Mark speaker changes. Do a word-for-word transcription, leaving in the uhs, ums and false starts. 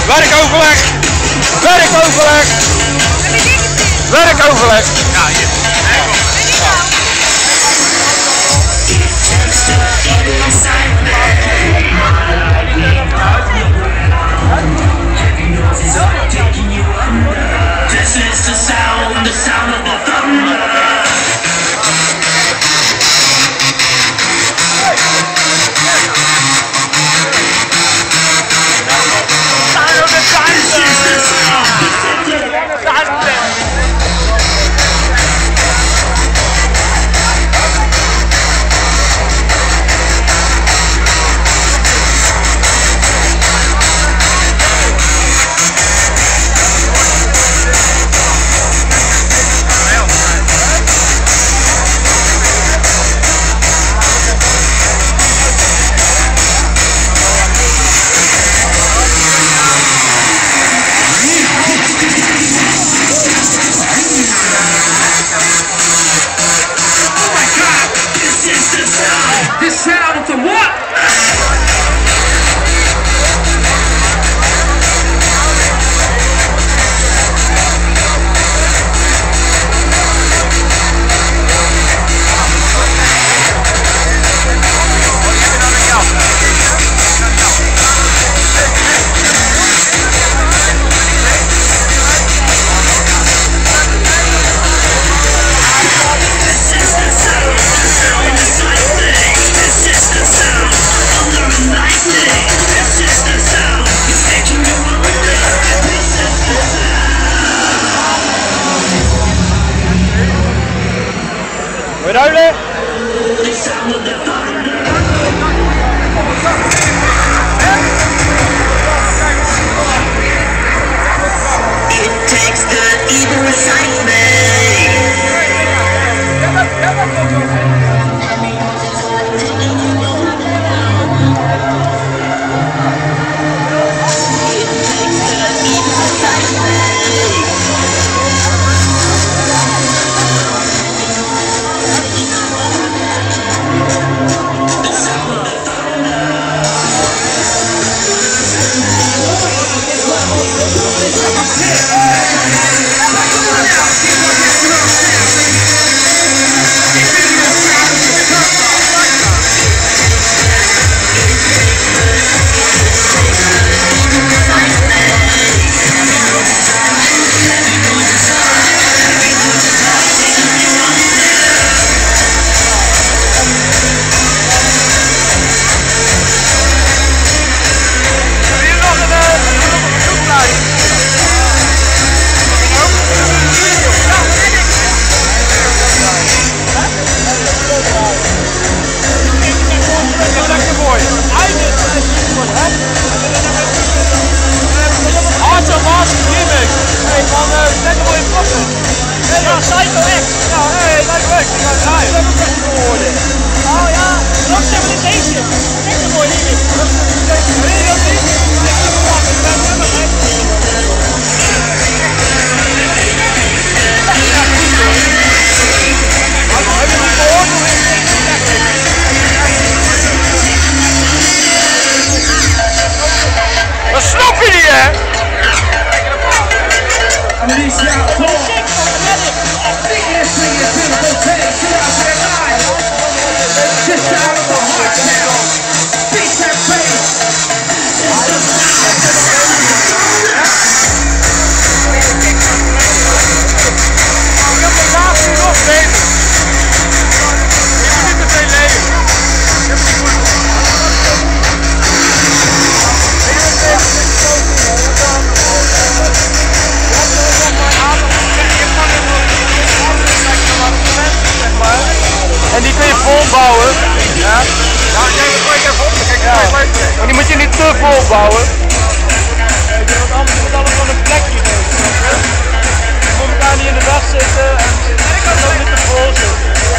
Speaker 1: Werkoverleg! Werkoverleg! Werkoverleg! Ja, hier.
Speaker 2: This is the sound, the sound of the thunder.
Speaker 1: Ruilen!
Speaker 2: It takes the evil inside me.
Speaker 1: En die kun je vol bouwen. Ja. Nou, jij moet even op. Kijk, ja. Maar die moet je niet te vol bouwen. Nee, want anders moet alles van een plekje geven. Je moet elkaar niet in de weg zitten en het ook niet te vol zitten.